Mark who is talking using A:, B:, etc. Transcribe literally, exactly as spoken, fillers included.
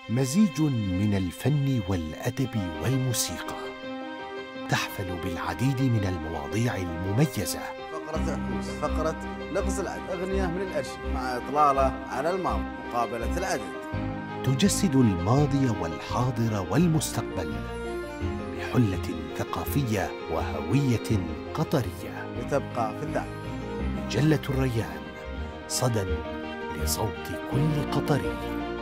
A: مزيج من الفن والأدب والموسيقى، تحفل بالعديد من المواضيع المميزة.
B: فقرة عكوس، فقرة لغز العدد، أغنية من الأرشيف مع إطلالة على الماضي، مقابلة العدد.
A: تجسد الماضي والحاضر والمستقبل بحلة ثقافية وهوية قطرية،
B: لتبقى في الذاكرة.
A: مجلة الريان، صدى لصوت كل قطري.